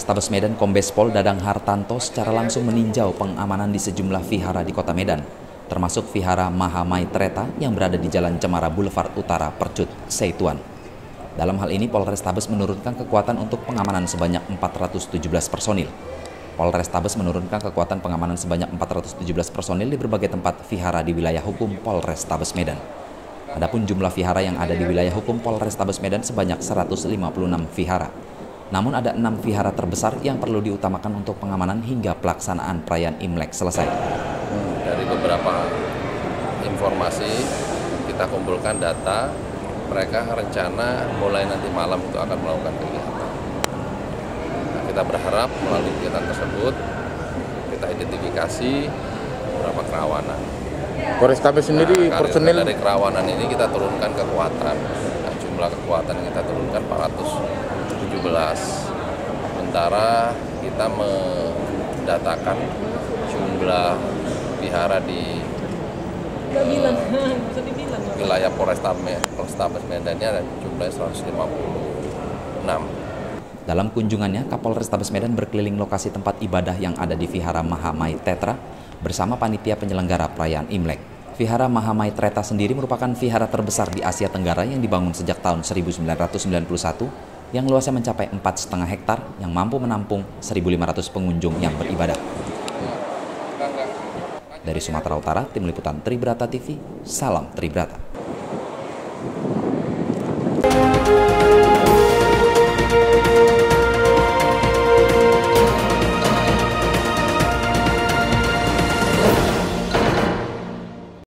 Polrestabes Medan Kombes Pol Dadang Hartanto secara langsung meninjau pengamanan di sejumlah vihara di Kota Medan, termasuk Vihara Mahamaitreya yang berada di Jalan Cemara Boulevard Utara, Percut, Seituan. Dalam hal ini, Polrestabes menurunkan kekuatan untuk pengamanan sebanyak 417 personil. Polrestabes menurunkan kekuatan pengamanan sebanyak 417 personil di berbagai tempat vihara di wilayah hukum Polrestabes Medan. Adapun jumlah vihara yang ada di wilayah hukum Polrestabes Medan sebanyak 156 vihara. Namun ada 6 vihara terbesar yang perlu diutamakan untuk pengamanan hingga pelaksanaan perayaan Imlek selesai. Dari beberapa informasi kita kumpulkan data, mereka rencana mulai nanti malam itu akan melakukan kegiatan. Nah, kita berharap melalui kegiatan tersebut kita identifikasi beberapa kerawanan. Polrestabes sendiri personil dari kerawanan ini kita turunkan kekuatan. Nah, jumlah kekuatan yang kita turunkan 417. Sementara kita mendatakan jumlah vihara di wilayah Polrestabes Medan ada jumlahnya 156. Dalam kunjungannya, Kapolrestabes Medan berkeliling lokasi tempat ibadah yang ada di Vihara Mahamaitreya bersama panitia penyelenggara perayaan Imlek. Vihara Mahamaitreya sendiri merupakan vihara terbesar di Asia Tenggara yang dibangun sejak tahun 1991 yang luasnya mencapai 4,5 hektar yang mampu menampung 1.500 pengunjung yang beribadah. Dari Sumatera Utara, Tim Liputan Tribrata TV, salam Tribrata.